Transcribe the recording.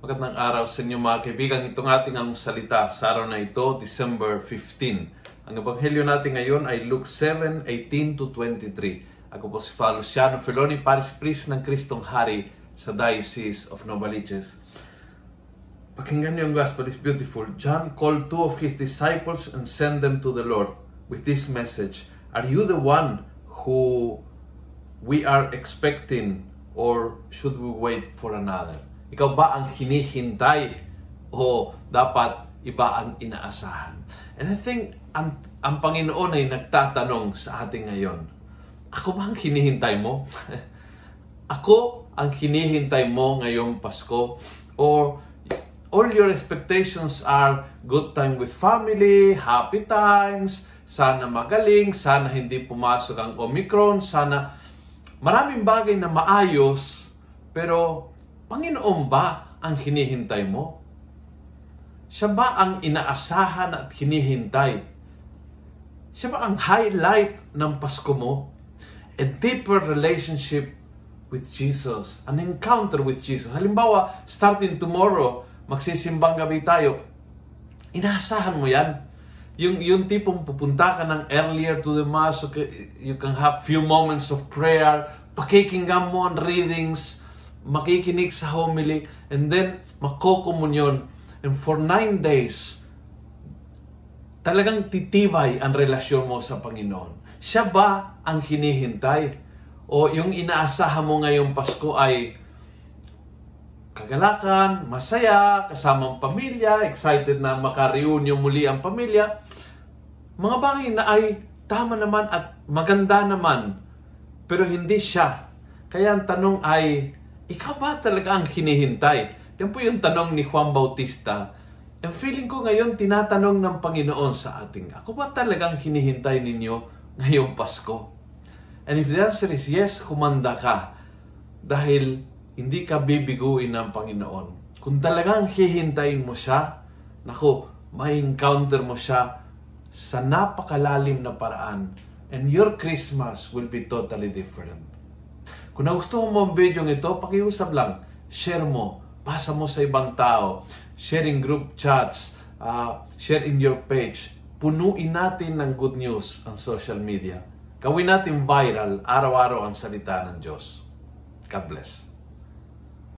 Magandang araw sa inyo mga kaibigan. Itong ating salita sa araw na ito, December 15. Ang ebanghelyo natin ngayon ay Luke 7:18-23. Ako po si Father Luciano Feloni, Paris Priest ng Kristong Hari sa Diocese of Novaliches. Pakinggan niyo ang Gospel, is beautiful. John called two of his disciples and sent them to the Lord with this message. Are you the one who we are expecting, or should we wait for another? Ikaw ba ang hinihintay o dapat iba ang inaasahan? And I think ang Panginoon ay nagtatanong sa atin ngayon, ako ba ang hinihintay mo? Ako ang hinihintay mo ngayong Pasko? Or all your expectations are good time with family, happy times, sana magaling, sana hindi pumasok ang Omicron, sana maraming bagay na maayos, pero Panginoon ba ang hinihintay mo? Siya ba ang inaasahan at hinihintay? Siya ba ang highlight ng Pasko mo? A deeper relationship with Jesus. An encounter with Jesus. Halimbawa, starting tomorrow, magsisimbang gabi tayo. Inaasahan mo yan? Yung tipong pupunta ka ng earlier to the Mass, so you can have few moments of prayer, pakikinggan mo ang readings, makikinig sa homily, and then makokomunyon. And for 9 days, talagang titibay ang relasyon mo sa Panginoon. Siya ba ang hinihintay? O yung inaasahan mo ngayong Pasko ay kagalakan, masaya, kasamang pamilya, excited na maka-reunion muli ang pamilya? Mga bagay na ay tama naman at maganda naman, pero hindi siya. Kaya ang tanong ay, ikaw ba talaga ang hinihintay? Yan po yung tanong ni Juan Bautista. And feeling ko ngayon, tinatanong ng Panginoon sa ating, ako ba talagang hinihintay ninyo ngayong Pasko? And if the answer is yes, humanda ka. Dahil hindi ka bibiguin ng Panginoon. Kung talagang hihintayin mo siya, naku, may encounter mo siya sa napakalalim na paraan. And your Christmas will be totally different. Kung nagustuhan mo ang video ito, pakiusap lang, share mo, pasa mo sa ibang tao, share in group chats, share in your page. Punuin natin ng good news ang social media. Gawin natin viral, araw-araw ang salita ng Diyos. God bless.